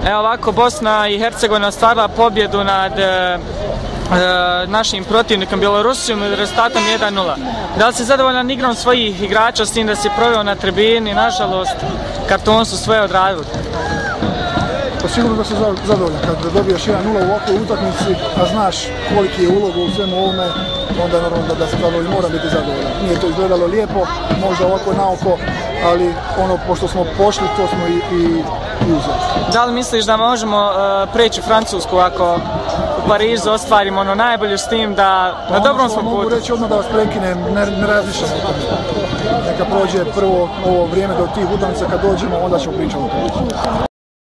Evo ovako, Bosna i Hercegovina ostvarila pobjedu nad našim protivnikom Bjelorusijom rezultatom 1:0. Da li si zadovoljan igrom svojih igrača s tim da si proveo na tribini? Nažalost, karton su sve odradili. Pa sigurno da sam zadovoljan. Kad dobiješ 1:0 u ovakvoj utakmici, a znaš koliki je ulog u svemu ovome, onda normalno da se zadovoljan, mora biti zadovoljan. Nije to izgledalo lijepo, možda ovako naoko, ali pošto smo pošli, to smo i uzeli. Da li misliš da možemo preći Francusku ako u Parizu ostvarimo najbolje s tim da na dobrom smo putu? Mogu reći odmah da vas prekinem, ne razmišljam o tome. Neka prođe prvo ovo vrijeme do tih utakmica, kad dođemo, onda ćemo pričati o tome.